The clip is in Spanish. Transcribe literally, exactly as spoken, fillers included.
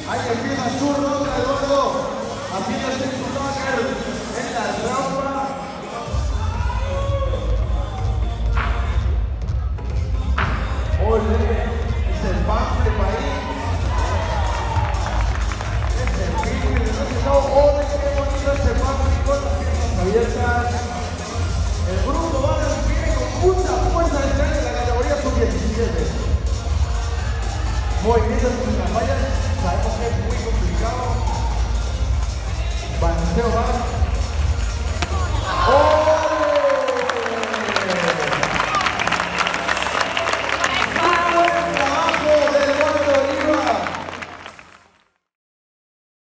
Ahí empieza su ronda, Eduardo. Haciéndose su tackle en la trampa. Muy bien.